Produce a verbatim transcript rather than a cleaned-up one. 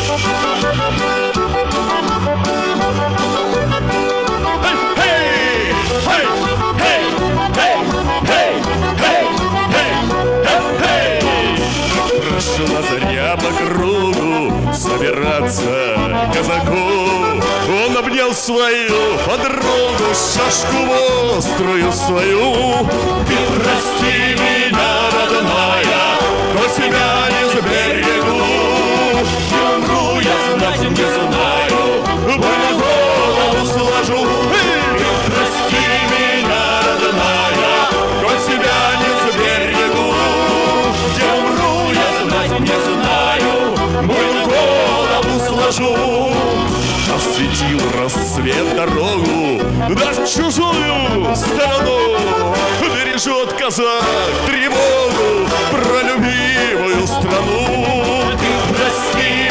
Прошла заря по кругу собираться казаку. Он обнял свою подругу, шашку острую свою. Ты прости меня, родная, кто себя не сберегу. Не умру я, знать не знаю, бой на голову сложу. Ты прости меня, родная, кто себя не сберегу. Не умру я, знать не знаю, бой на голову сложу. Осветил рассвет дорогу, да в чужую сторону бережет казак тревогу про любимую страну. Ты прости